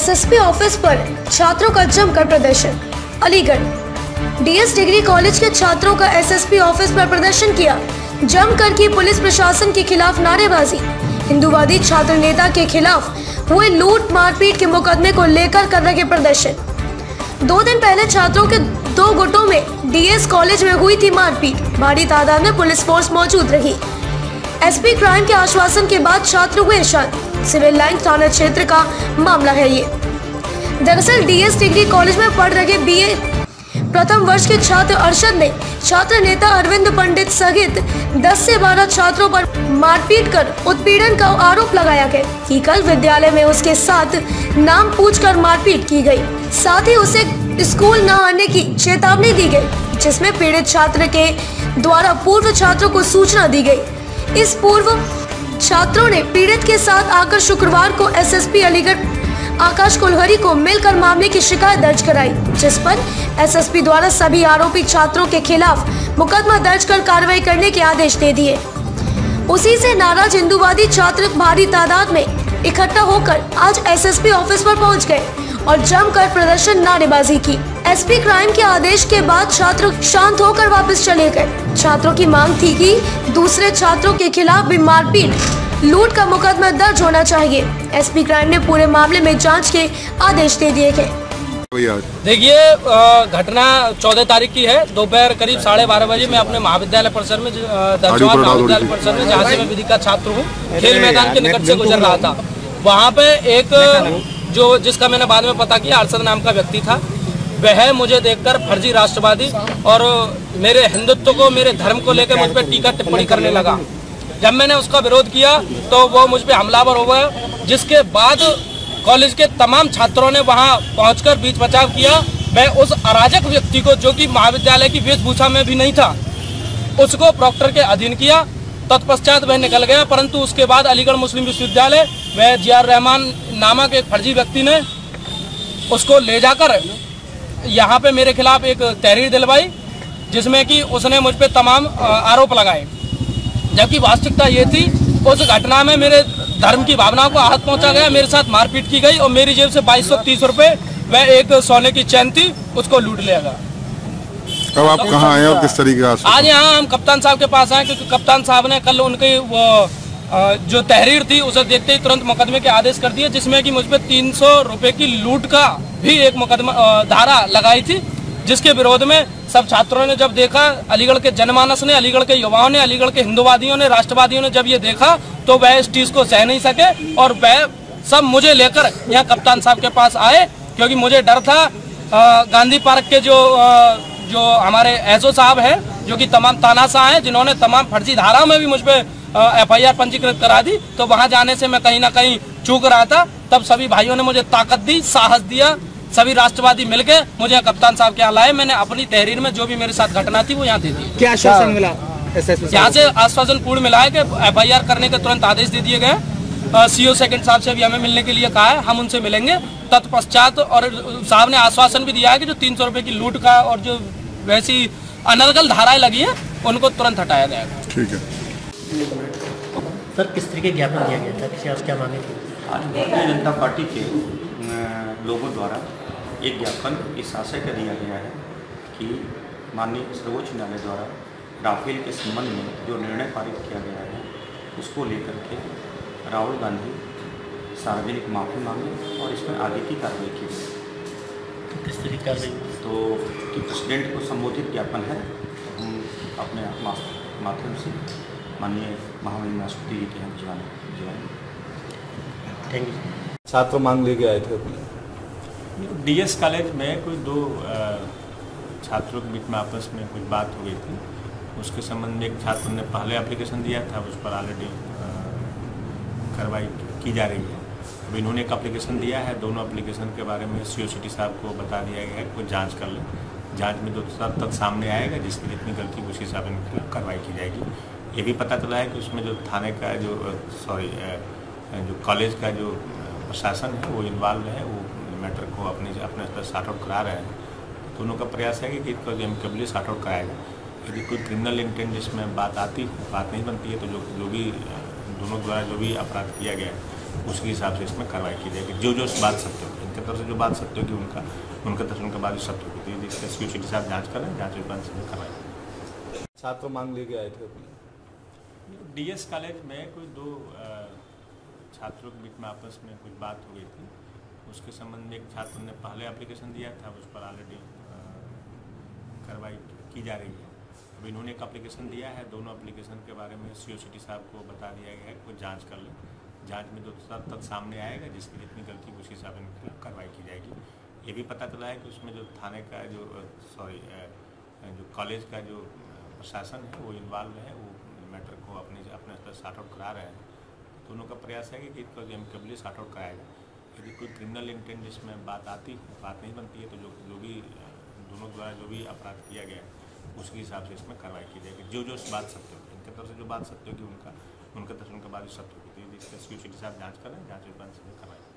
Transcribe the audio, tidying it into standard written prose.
SSP office पर छात्रों का जमकर प्रदर्शन। अलीगढ़ डीएस डिग्री कॉलेज के छात्रों का एसएसपी ऑफिस पर प्रदर्शन किया। जमकर की पुलिस प्रशासन के खिलाफ नारेबाजी। हिंदूवादी छात्र नेता के खिलाफ हुए लूट मारपीट के मुकदमे को लेकर कर रहे प्रदर्शन। 2 दिन पहले छात्रों के 2 गुटों में डीएस कॉलेज में हुई थी मारपीट। भारी तादाद में पुलिस फोर्स मौजूद रही। एसपी क्राइम के आश्वासन के बाद छात्र हुए शांत। सिविल लाइन थाना क्षेत्र का मामला है ये। दरअसल डीएस डिग्री कॉलेज में पढ़ रहे बीए प्रथम वर्ष के छात्र अरशद ने छात्र नेता अरविंद पंडित सहित 10 से 12 छात्रों पर मारपीट कर उत्पीड़न का आरोप लगाया गया कि कल विद्यालय में उसके साथ नाम पूछकर मारपीट की गई। साथ ही उसे स्कूल न आने की चेतावनी दी गई, जिसमें पीड़ित छात्र के द्वारा पूर्व छात्रों को सूचना दी गई। इस पूर्व छात्रों ने पीड़ित के साथ आकर शुक्रवार को एसएसपी अलीगढ़ आकाश कुलहरी को मिलकर मामले की शिकायत दर्ज कराई, जिस पर एसएसपी द्वारा सभी आरोपी छात्रों के खिलाफ मुकदमा दर्ज कर कार्रवाई करने के आदेश दे दिए। उसी से नाराज हिंदूवादी छात्र भारी तादाद में इकट्ठा होकर आज एसएसपी ऑफिस पर पहुंच गए और जमकर प्रदर्शन नारेबाजी की। एसपी क्राइम के आदेश के बाद छात्र शांत होकर वापस चले गए। छात्रों की मांग थी कि दूसरे छात्रों के खिलाफ भी मारपीट लूट का मुकदमा दर्ज होना चाहिए। एसपी क्राइम ने पूरे मामले में जांच के आदेश दे दिए गए। देखिए, घटना 14 तारीख की है। दोपहर करीब 12:30 बजे मैं अपने महाविद्यालय परिसर में महाविद्यालय परिसर में जहाँ से मैं विधि का छात्र हूँ, खेल मैदान के निकट से गुजर रहा था। वहाँ पे एक जिसका मैंने बाद में पता किया अरशद नाम का व्यक्ति था, वह मुझे देखकर फर्जी राष्ट्रवादी और मेरे हिंदुत्व को, मेरे धर्म को लेकर मुझ पर टीका टिप्पणी करने लगा। जब मैंने उसका विरोध किया तो वो मुझ पे हमलावर हो गया, जिसके बाद कॉलेज के तमाम छात्रों ने वहां पहुंचकर बीच बचाव किया। मैं उस अराजक व्यक्ति को, जो कि महाविद्यालय की वेशभूषा में भी नहीं था, उसको प्रॉक्टर के अधीन किया। तत्पश्चात वह निकल गया, परंतु उसके बाद अलीगढ़ मुस्लिम विश्वविद्यालय वह जियार रहमान नामक एक फर्जी व्यक्ति ने उसको ले जाकर यहाँ पे मेरे खिलाफ एक तहरीर दिलवाई, जिसमें कि उसने मुझ पर तमाम आरोप लगाए। जबकि वास्तविकता ये थी, उस घटना में मेरे धर्म की भावनाओं को आहत पहुंचा गया, मेरे साथ मारपीट की गई और मेरी जेब से 2230 रुपए व एक सोने की चैन थी, उसको लूट लिया गया। अब आप कहाँ आए और किस तरीके का? आज यहाँ हम कप्तान साहब के पास आए, क्योंकि कप्तान साहब ने कल उनकी जो तहरीर थी उसे देखते ही तुरंत मुकदमे के आदेश कर दिए, जिसमें कि मुझ पर 300 रुपए की लूट का भी एक मुकदमा धारा लगाई थी, जिसके विरोध में सब छात्रों ने जब देखा, अलीगढ़ के जनमानस ने, अलीगढ़ के युवाओं ने, अलीगढ़ के हिंदूवादियों ने, राष्ट्रवादियों ने जब ये देखा तो वह इस चीज को सह नहीं सके और वह सब मुझे लेकर यहाँ कप्तान साहब के पास आए, क्योंकि मुझे डर था। गांधी पार्क के जो हमारे एसओ साहब हैं, जो कि तमाम तानाशाह हैं, जिन्होंने तमाम फर्जी धाराओं में भी मुझ पर FIR पंजीकृत करा दी, तो वहां जाने से मैं कहीं ना कहीं चूक रहा था। तब सभी भाइयों ने मुझे ताकत दी, साहस दिया, सभी राष्ट्रवादी मिलके मुझे कप्तान साहब के यहाँ लाए। मैंने अपनी तहरीर में जो भी मेरे साथ घटना थी वो यहाँ दे दी। क्या आश्वासन मिला? यहाँ से आश्वासन पूर्ण मिला है कि FIR करने के तुरंत आदेश दे दिए गए। CO सेकंड साहब से अभी हमें मिलने के लिए कहा है, हम उनसे मिलेंगे तत्पश्चात। और साहब ने आश्वासन भी दिया है कि जो 300 रुपए की लूट का और जो वैसी अनर्गल धाराएं लगी है उनको तुरंत हटाया जाएगा। ठीक है सर, किस तरीके ज्ञापन दिया गया था, किसी आप क्या मांगे थे? आज भारतीय जनता पार्टी के लोगों द्वारा एक ज्ञापन इस आशय का दिया गया है कि माननीय सर्वोच्च न्यायालय द्वारा राफेल के संबंध में जो निर्णय पारित किया गया है उसको लेकर के राहुल गांधी सार्वजनिक माफ़ी मांगे और इसमें आगे की कार्रवाई की गई। किस तरह की कार्रवाई? तो कि प्रेसिडेंट को संबोधित ज्ञापन है, हम अपने माध्यम से माननीय महामहिम राष्ट्रपति जी के हम भिजवाएंगे। Thank you. छात्र मांग लेके आए थे। डीएस कॉलेज में कोई 2 छात्रों के बीच में आपस में कुछ बात हो गई थी। उसके संबंध में एक छात्र ने पहले एप्लीकेशन दिया था, उस पर ऑलरेडी कार्रवाई की जा रही है। अब इन्होंने एक एप्लीकेशन दिया है, दोनों एप्लीकेशन के बारे में CO सिटी साहब को बता दिया गया है कोई जांच कर ले। जांच में जो तथ्य सामने आएगा, जिसकी जितनी गलती उसी हिसाब से खिलाफ कार्रवाई की जाएगी। ये भी पता चला है कि उसमें जो थाने का जो कॉलेज का जो प्रशासन है वो इन्वॉल्व है, वो मैटर को अपने सॉर्ट आउट करा रहे हैं। दोनों का प्रयास है कि इसको एमिकेबली सॉर्ट आउट कराएगा। यदि कोई क्रिमिनल इंटेंट इसमें बात नहीं बनती है, तो जो भी दोनों द्वारा जो भी अपराध किया गया है उसके हिसाब से इसमें कार्रवाई की जाएगी। जो बात सत्य हो, इनके इनके तरफ से जो बात सत्य होगी उनका दर्शन के बाद सत्य होगी। एसपी सिटी साहब जाँच कर रहे हैं, जाँच विभाग से करवाएंगे। छात्र मांग लेके आए थे डीएस कॉलेज में कोई दो छात्रों के बीच में आपस में कुछ बात हो गई थी। उसके संबंध में एक छात्र ने पहले एप्लीकेशन दिया था, उस पर ऑलरेडी कार्रवाई की जा रही है। अब इन्होंने एक एप्लीकेशन दिया है, दोनों एप्लीकेशन के बारे में सीओ सिटी साहब को बता दिया गया है कि वो जाँच कर लें। जाँच में जो तथ्य सामने आएगा, जिसकी जितनी गलती उसी हिसाब से खिलाफ कार्रवाई की जाएगी। ये भी पता चला है कि उसमें जो थाने का जो कॉलेज का जो प्रशासन है वो इन्वॉल्व है, वो मैटर को अपने सॉर्ट आउट करा रहे हैं। दोनों का प्रयास है कि इसको एमिकेबली सॉर्ट आउट कराएगा। यदि कोई क्रिमिनल इंटेंट इसमें बात नहीं बनती है तो जो भी दोनों द्वारा जो भी अपराध किया गया है उसके हिसाब से इसमें कार्रवाई की जाएगी। जो बात सत्य होगी, इनके तरफ से जो बात सत्य होगी उनका दर्शन के बाद सत्य होगी। एसपी सिटी साहब जाँच कर रहे हैं, जाँच विभाग से कार्रवाई।